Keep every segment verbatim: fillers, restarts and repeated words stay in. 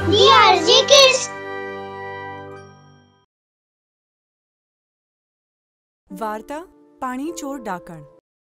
D R જે kids. વાર્તા પાણી ચોર ડાકણ.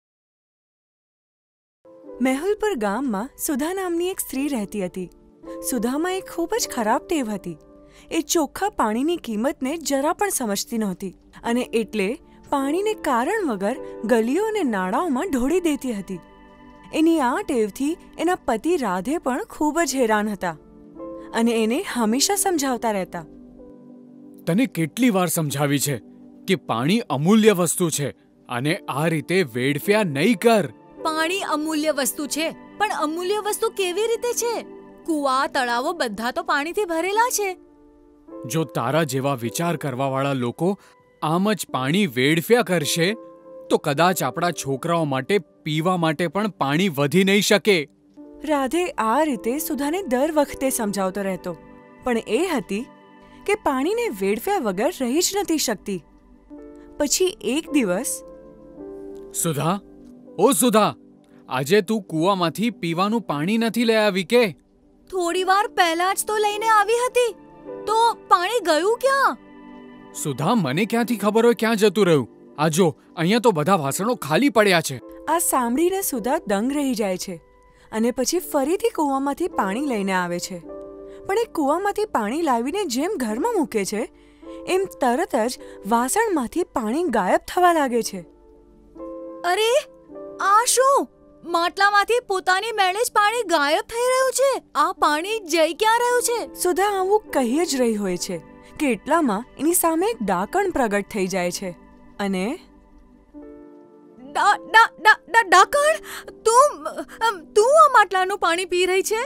મેહુલપુર ગામમાં સુધા નામની એક સ્ત્રી રહેતી હતી. સુધામાં એક ખૂબ જ ખરાબ ટેવ હતી. એ ચોખ્ખા પાણીની કિંમતને જરા પણ સમજતી નહોતી અને એટલે પાણીને કારણ વગર ગલીઓ અને નાળાઓમાં ઢોળી દેતી હતી. એની આ ટેવથી એના પતિ રાધે પણ ખૂબ જ હેરાન હતા અને એને હંમેશા સમજાવતા રહેતા. તને કેટલી વાર સમજાવી છે કે પાણી અમૂલ્ય વસ્તુ છે અને આ રીતે વેડફ્યા નહીં કર. પાણી અમૂલ્ય વસ્તુ છે, પણ અમૂલ્ય વસ્તુ કેવી રીતે છે? કુવા, તળાવો બધા તો પાણીથી ભરેલા છે. જો તારા જેવા વિચાર કરવાવાળા લોકો આમ જ પાણી વેડફ્યા કરશે તો કદાચ આપણા છોકરાઓ માટે પીવા માટે પણ પાણી વધી નહીં શકે. રાધે આ રીતે સુધાને દર વખતે સમજાવતો રહેતો, પણ એ હતી કે પાણીને વેડફ્યા વગર રહી જ નથી શકતી. પછી એક દિવસ, સુધા, ઓ સુધા, આજે તું કૂવામાંથી પીવાનું પાણી નથી લઈ આવી કે? થોડી વાર પહેલા જ તો લઈને આવી હતી, તો પાણી ગયું ક્યાં? સુધા, મને ક્યાંથી ખબર હોય ક્યાં જતું રહ્યું? આ જો, અહીંયા તો બધા વાસણો ખાલી પડ્યા છે. આ સાંભળીને સુધા દંગ રહી જાય છે અને પછી ફરીથી કૂવામાંથી પાણી લઈને આવે છે. પણ એ કૂવામાંથી પાણી લાવીને જેમ ઘરમાં મૂકે છે એમ તરત જ વાસણમાંથી પાણી ગાયબ થવા લાગે છે. અરે, આ શું? માટલામાંથી પોતાની મેળે જ પાણી ગાયબ થઈ રહ્યું છે. આ પાણી જઈ ક્યાં રહ્યું છે? સુધા આવું કહી જ રહી હોય છે કે એટલામાં એની સામે એક ડાકણ પ્રગટ થઈ જાય છે અને ડા ડા ડા ડા ડાકણ, તું તું આ માટલાનું પાણી પી રહી છે?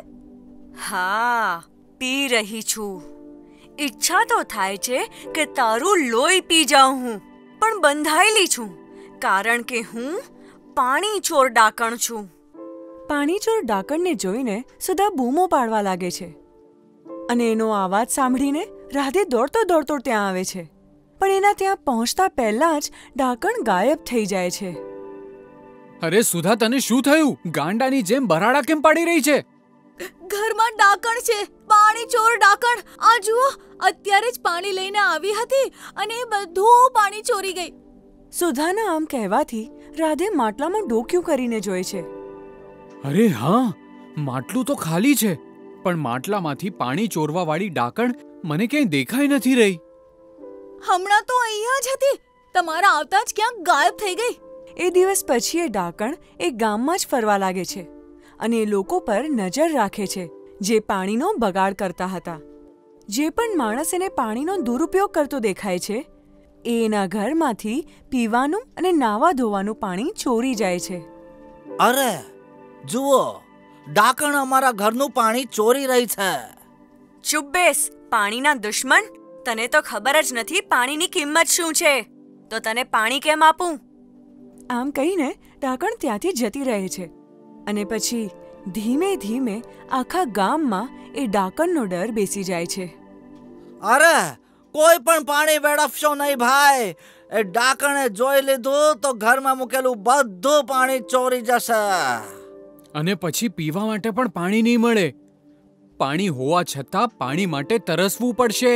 હા, પી રહી છું. ઈચ્છા તો થાય છે કે તારું લોહી પી જાઉં હું, પણ બંધાયેલી છું કારણ કે હું પાણી ચોર ડાકણ છું. પાણી ચોર ડાકણને જોઈને સુધા બૂમો પાડવા લાગે છે અને એનો અવાજ સાંભળીને રાધે દોડતો દોડતો ત્યાં આવે છે. પણ એના ત્યાં પહોંચતા પહેલા જ ડાકણ ગાયબ થઈ જાય છે. અરે સુધા, તને શું થયું? ગાંડાની જેમ બરાડા કેમ પાડી રહી છે? ઘરમાં ડાકણ છે, પાણી ચોર ડાકણ. આ જુઓ, અત્યારે જ પાણી લઈને આવી હતી અને બધું પાણી ચોરી ગઈ. સુધાના આમ કહેવાથી રાધે માટલામાં ડોક્યું કરીને જોય છે. અરે હા, માટલું તો ખાલી છે, પણ માટલામાંથી પાણી ચોરવા વાળી ડાકણ મને ક્યાંય દેખાઈ નથી રહી. હમણાં તો અહીંયા જ હતી, તમારા આવતા જ ક્યાંક ગાયબ થઈ ગઈ. એ દિવસ પછી એ ડાકણ એ ગામમાં જ ફરવા લાગે છે અને એ લોકો પર નજર રાખે છે જે પાણીનો બગાડ કરતા હતા. જે પણ માણસ એને પાણીનો દુરુપયોગ કરતો દેખાય છે એ એના ઘરમાંથી પીવાનું અને નાવા ધોવાનું પાણી ચોરી જાય છે. અરે જુઓ, ડાકણ અમારા ઘરનું પાણી ચોરી રહી છે. ચૂપ બેસ, પાણીના દુશ્મન. તને તો ખબર જ નથી પાણીની કિંમત શું છે, તો તને પાણી કેમ આપું? આમ કહીને ડાકણ ત્યાંથી જતી રહે છે અને પછી ધીમે ધીમે આખા ગામમાં એ ડાકણનો ડર બેસી જાય છે. અરે, કોઈ પણ પાણી વેડફશો નહીં ભાઈ. એ ડાકણે જોઈ લીધું તો ઘરમાં મૂકેલું બધું પાણી ચોરી જશે અને પછી પીવા માટે પણ પાણી નહીં મળે. પાણી હોવા છતાં પાણી માટે તરસવું પડશે.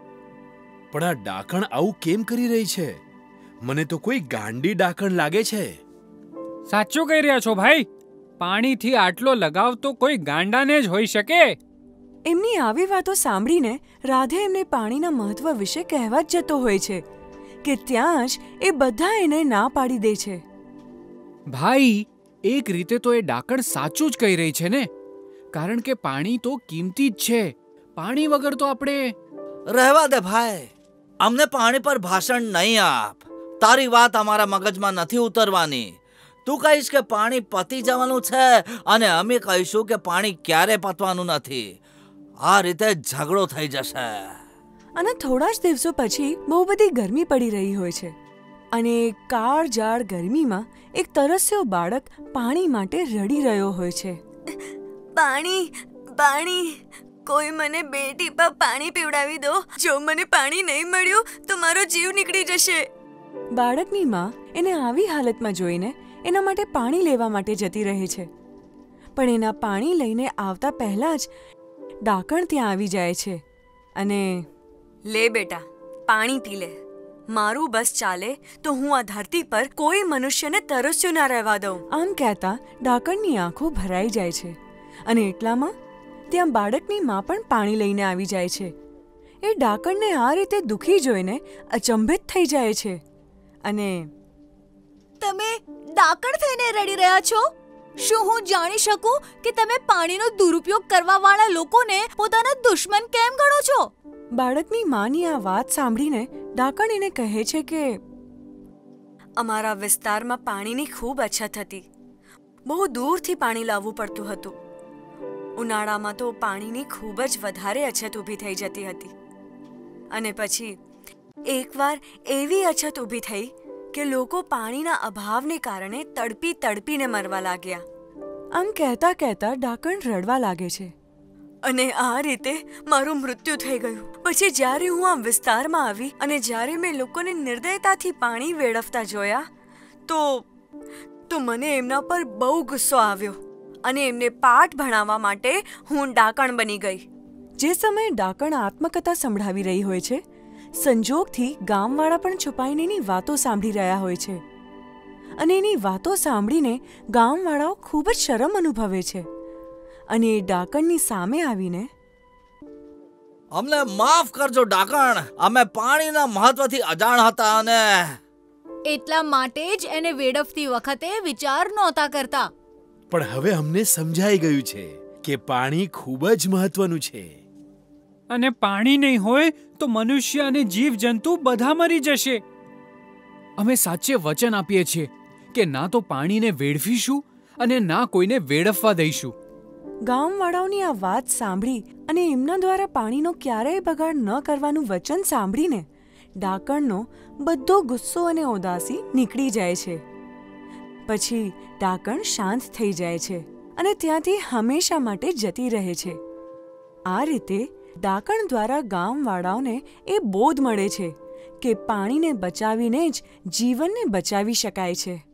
પણ આ ડાકણ આવું કેમ કરી રહી છે? મને તો કોઈ ગાંડી ડાકણ લાગે છે. સાચું કહી રહ્યા છો ભાઈ. પાણીથી આટલો લગાવ તો કોઈ ગાંડાને જ હોઈ શકે. એમની આવી વાતો સાંભળીને રાધે એમને પાણીના મહત્વ વિશે કહેવા જ જતો હોય છે કે ત્યાં જ એ બધા એને ના પાડી દે છે. ભાઈ, એક રીતે તો એ ડાકણ સાચું જ કહી રહી છે ને, કારણ કે પાણી તો કિંમતી જ છે. પાણી વગર તો આપણે... રહેવા દે ભાઈ, અમને પાણી પર ભાષણ નહીં આપ. તારી વાત અમારા મગજમાં નથી ઉતરવાની. તું કહીશ કે પાણી પતી જવાનું છે અને અમે કહીશું કે પાણી ક્યારે પતવાનું નથી. આ રીતે ઝઘડો થઈ જશે. અને થોડા જ દિવસો પછી બહુ બધી ગરમી પડી રહી હોય છે અને કાળઝાળ ગરમીમાં એક તરસ્યો બાળક પાણી માટે રડી રહ્યો હોય છે. પાણી, પાણી, કોઈ મને બે ટીપા પાણી પીવડાવી દો. જો મને પાણી નહીં મળ્યું તો મારો જીવ નીકળી જશે. બાળકની માં એને આવી હાલતમાં જોઈને એના માટે પાણી લેવા માટે જતી રહે છે, પણ એના પાણી લઈને આવતા પહેલા જ ડાકણ ત્યાં આવી જાય છે અને લે બેટા, પાણી પી લે. મારું બસ ચાલે તો હું આ ધરતી પર કોઈ મનુષ્યને તરસ્યું ના રહેવા દઉં. આમ કહેતા ડાકણની આંખો ભરાઈ જાય છે અને એટલામાં ત્યાં બાળકની માં પણ પાણી લઈને આવી જાય છે. એ ડાકણને આ રીતે દુખી જોઈને અચંભિત થઈ જાય છે અને તમે ડાકણ થઈને રડી રહ્યા છો? શું હું જાણી શકું કે તમે પાણીનો દુરુપયોગ કરવા વાળા લોકોને પોતાના દુશ્મન કેમ ગણો છો? બાળકની માની આ વાત સાંભળીને ડાકણ એને કહે છે કે અમારા વિસ્તારમાં પાણીની ખૂબ અછત હતી. બહુ દૂરથી પાણી લાવવું પડતું હતું. ઉનાળામાં તો પાણીની ખૂબ જ વધારે અછત ઊભી થઈ જતી હતી. અને પછી એકવાર એવી અછત ઊભી થઈ કે લોકો પાણીના અભાવને કારણે તડપી તડપીને મરવા લાગ્યા. આમ કહેતા કહેતા ડાકણ રડવા લાગે છે અને આ રીતે મારું મૃત્યુ થઈ ગયું. પછી જ્યારે હું આ વિસ્તારમાં આવી અને જ્યારે મેં લોકોને નિર્દયતાથી પાણી વેડફતા જોયા તો તો મને એમના પર બહુ ગુસ્સો આવ્યો અને એમને પાઠ ભણાવવા માટે હું ડાકણ બની ગઈ. જે સમયે ડાકણ આત્મકથા સંભળાવી રહી હોય છે, સંજોગથી ગામવાળા પણ છુપાઈને એની વાતો સાંભળી રહ્યા હોય છે અને એની વાતો સાંભળીને ગામવાળાઓ ખૂબ જ શરમ અનુભવે છે અને એ ડાકણની સામે આવીને અમને માફ કરજો ડાકણ, અમે પાણીના મહત્વથી અજાણ હતા અને એટલા માટે જ એને વેડફતી વખતે વિચાર નહોતા કરતા. પણ હવે અમને સમજાઈ ગયું છે કે પાણી ખૂબ જ મહત્વનું છે. અને પાણી નહીં હોય તો મનુષ્ય અને જીવજંતુ બધા મરી જશે. અમે સાચે વચન આપીએ છીએ કે ના તો પાણીને વેડફીશું અને ના કોઈને વેડફવા દઈશું. ગામવાળાઓની આ વાત સાંભળી અને એમના દ્વારા પાણીનો ક્યારેય બગાડ ન કરવાનું વચન સાંભળીને ડાકણનો બધો ગુસ્સો અને ઉદાસી નીકળી જાય છે. પછી ડાકણ શાંત થઈ જાય છે અને ત્યાંથી હંમેશા માટે જતી રહે છે. આ રીતે ડાકણ દ્વારા ગામવાળાઓને એ બોધ મળે છે કે પાણીને બચાવીને જ જીવનને બચાવી શકાય છે.